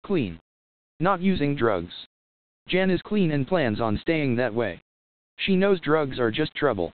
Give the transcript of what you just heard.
clean. Not using drugs. Jan is clean and plans on staying that way. She knows drugs are just trouble.